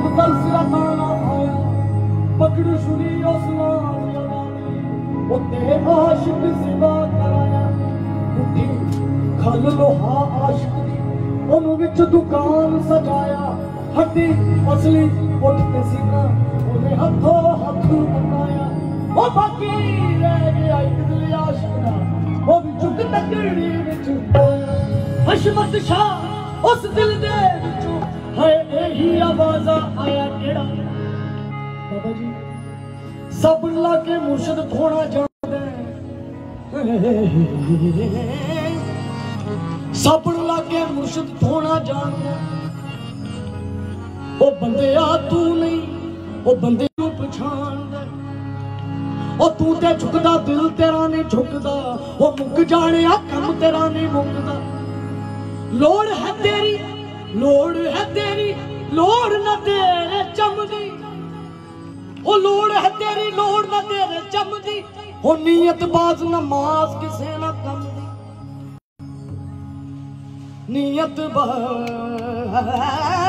तरसिया ताना आया पकड़ छुरी उस नाल लगानी उत्ते आशिक सिवा कराया उठी खल लोहा आशिक दी ओनू विच दुकान सजाया हड्डी असली उठते सीना उन्हें हथों हथ बनाया ओ बाकी रह गया एक दिल आशिक दा वो भी चुक तकड़ी विच हशमत शाह उस दिल दे विचों है यही आवाज़ा आया केड़ा बाबा जी सब लाके मुर्शद थोड़ा जानदे सब लाके मुर्शद थोड़ा जानदे ओ बंदे आ तू नहीं ओ बंदे नू पछाण दे ओ तू ते झुकदा दिल तेरा नहीं झुकदा ओ मुक जाने कम तेरा नहीं मुकदा लोड़ है तेरी लोड़ है तेरी लोड़ न तेरे चमदी ओ लोड़ है तेरी लोड़ न तेरे चमदी ओ नीयत बाज नमाज किसे न कम दी नीयत बाज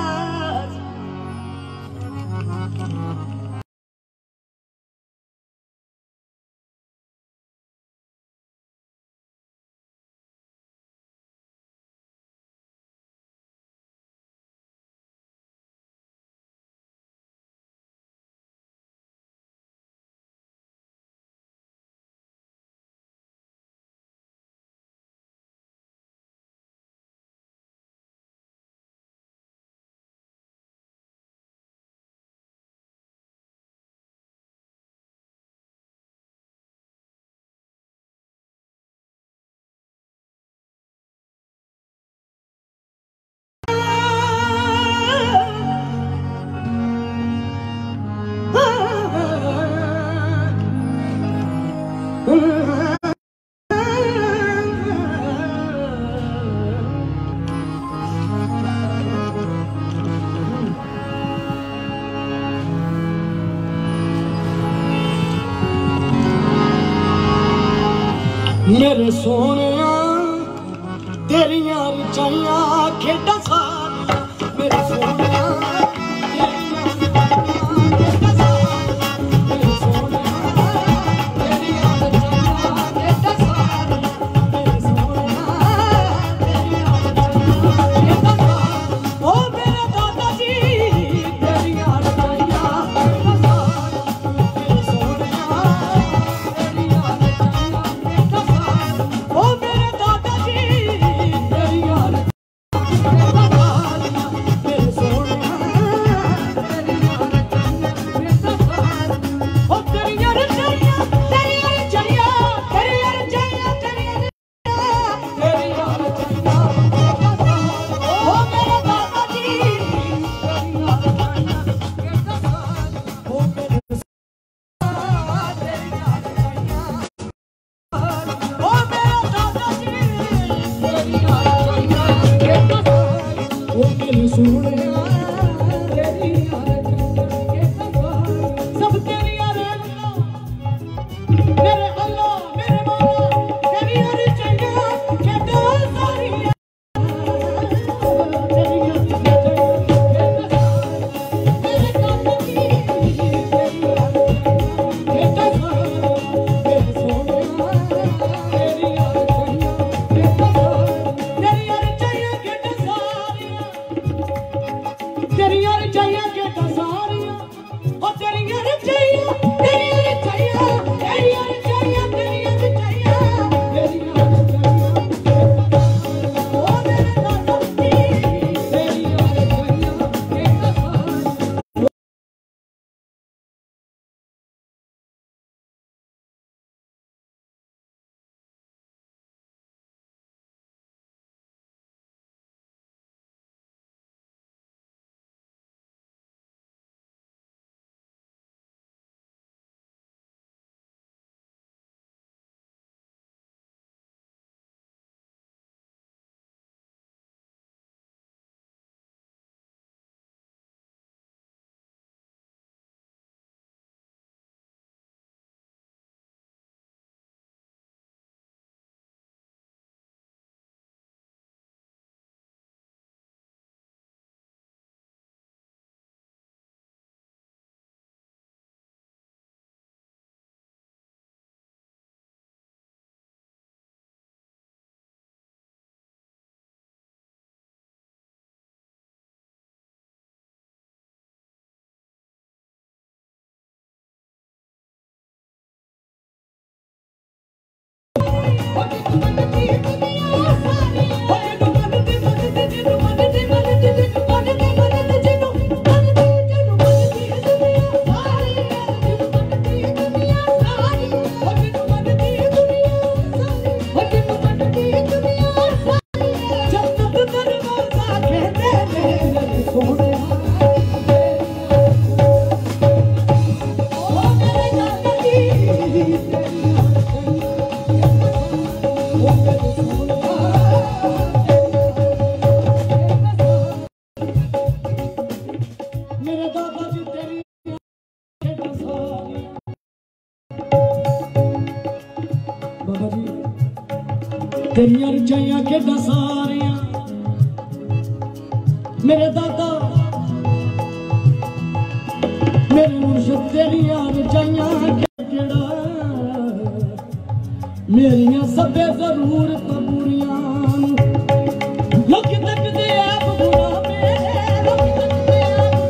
मेरे सोने तेरिया रचाइया खेड़ा सारिया मेरे सोने तेरियां रचाइयां खेडां सारियां मेरे दादा मेरे मुर्शद तेरियां रचाइयां केड़ा मेरियां सबे जरूरत पूरियां लोग तकदे ऐब बुरा मेरे लोग तकदे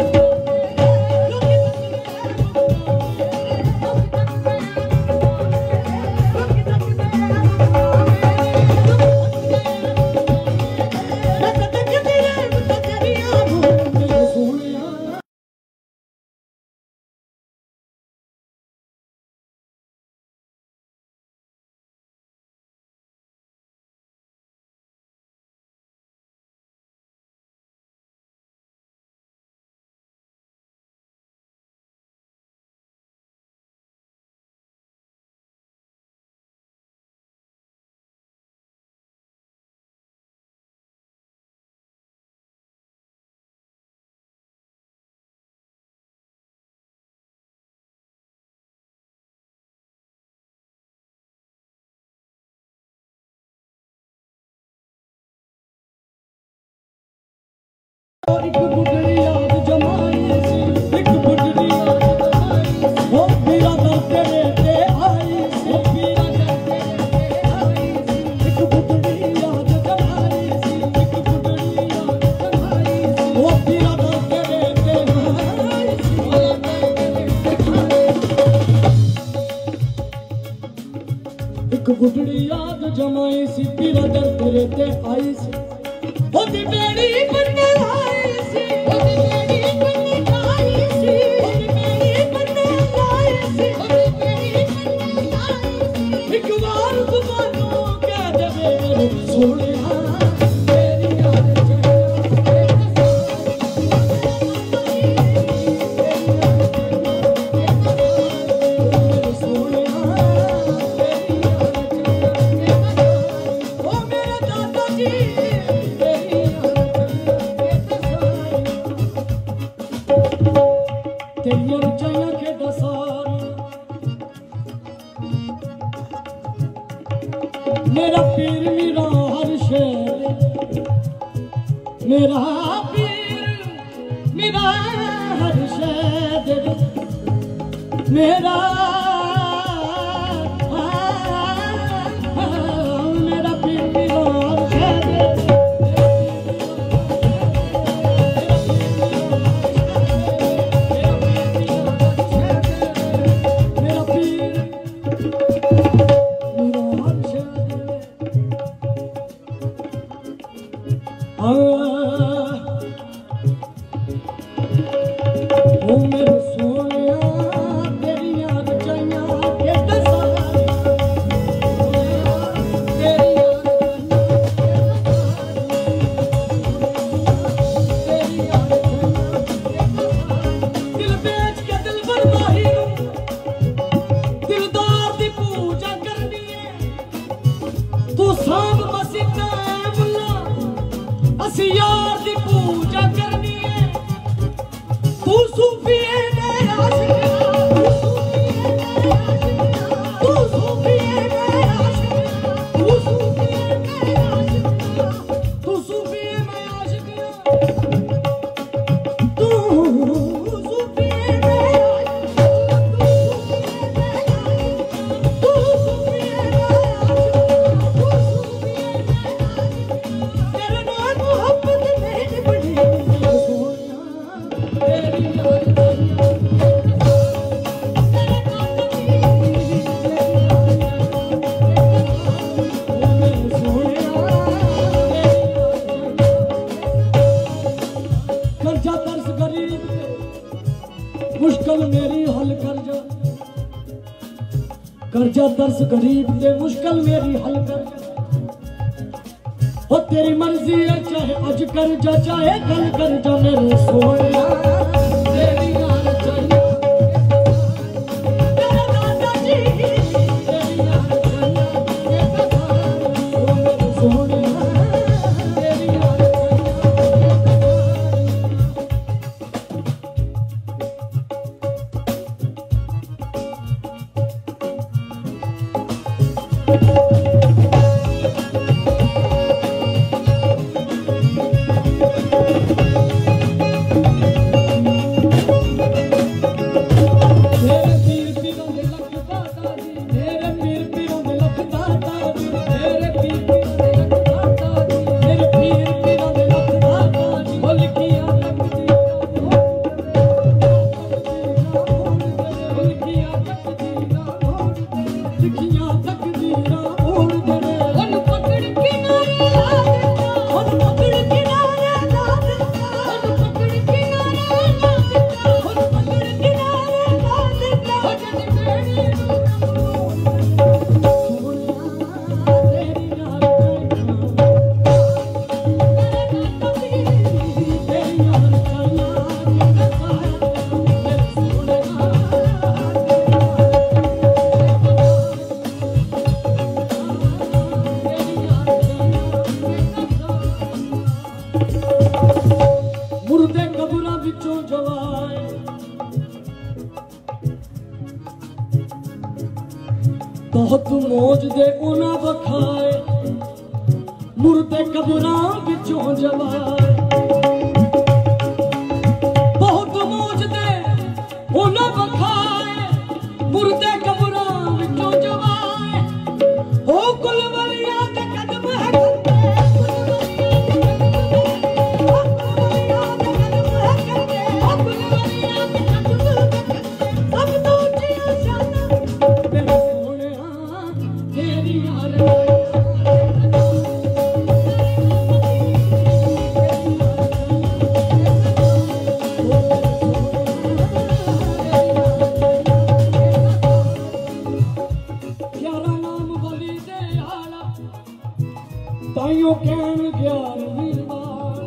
एक बुढ़ड़ी याद जमाई सी एक बुढ़ड़ी याद जमाई ओ मेरा दर तेरे ते आई सी ओ मेरा दर तेरे ते आई सी एक बुढ़ड़ी याद जमाई सी एक बुढ़ड़ी याद जमाई सी ओ मेरा दर तेरे ते आई सी ओ एक बुढ़ड़ी याद जमाई सी मेरा दर तेरे ते आई सी ओ दी मेरी बन्ने मेरा पीर मेरा हर शेर मेरा पीर मेरा हर शेर मेरा मेरा पीर मेरा हर शेर यार दी पूजा करनी है तू सूफी है मैं आशिक तू सूफी है मैं आशिक तू सूफी है मैं आशिक तू सूफी है मैं आशिक तू सूफी है मैं तू सूफी है मुश्किल मेरी हल कर जा दर्स गरीब दे मुश्किल मेरी हल कर जा। ओ तेरी मर्जी है चाहे अज कर जा चाहे कल कर जा मेरे सोनिया तेरी यार चाहिए बहुत मौज दे उना बखाए मुर्दे कबरां विचों जवाए बहुत मौज दे उना बखाए मुर्दे कबरां विचों जवाए हो कुल वलिया दे कदम है ताइयों कहन ग्यार वीरवार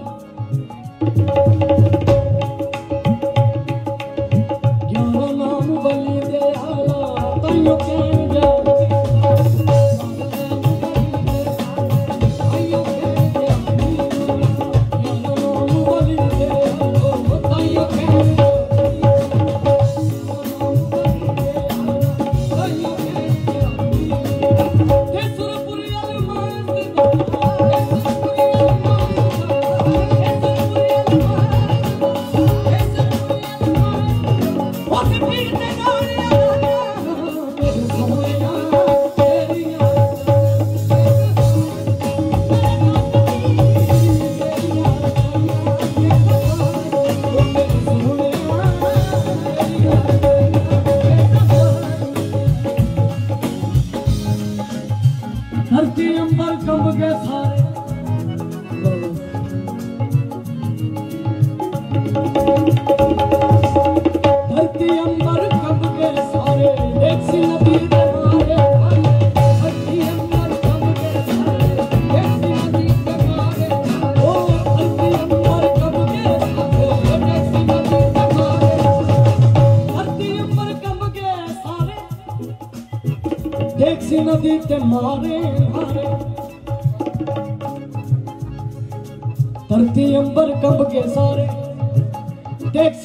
ग्यारह नाम बली दे आला ताइयों कहन ग्यार धरती अंबर कंब गए सारे धरती अंबर कंब गए सारे एक सी नदी के मारे धरती अंबर कंब गए सारे एक सी नदी के मारे ओ धरती अंबर कंब गए सारे एक सी नदी के मारे धरती अंबर कंब गए सारे एक सी नदी के मारे धरती अंबर कंब के सारे टैक्सी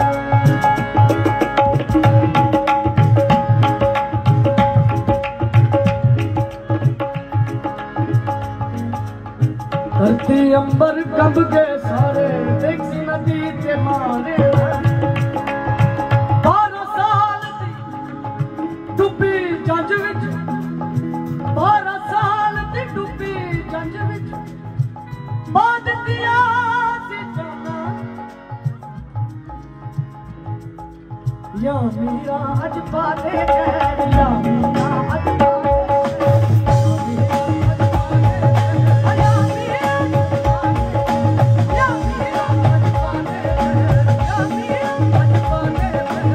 धरती अंबर कंब के सारे टैक्सी नदी के मारे 12 साल दी डुबी जंज विच 12 साल दी डुबी जंज विच बाद दिया सी जाना या मीरा अज पाले या मीरा अज पाले या मीरा अज पाले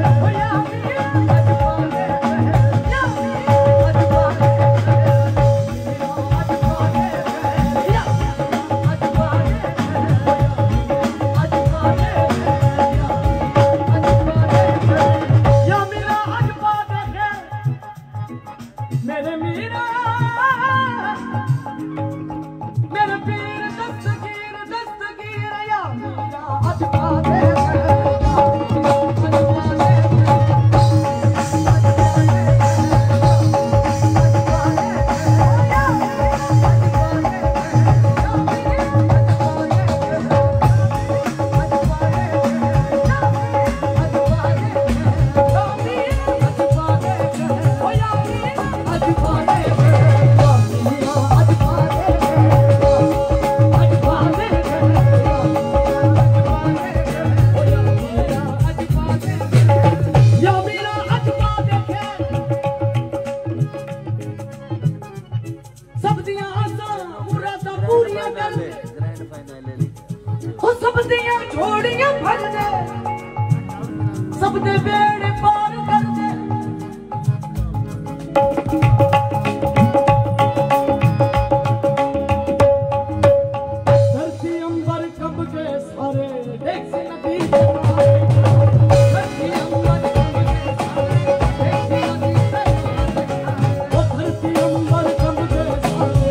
सबदे बेड़े पार कर दे धरती अंबर कब के सारे देख से नदी धरती अंबर कब के सारे देख से नदी धरती अंबर कब के सारे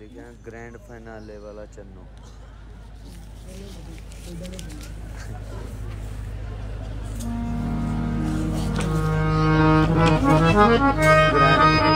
लिखा है ग्रैंड फाइनाले वाला चन्नो। ग्रैंड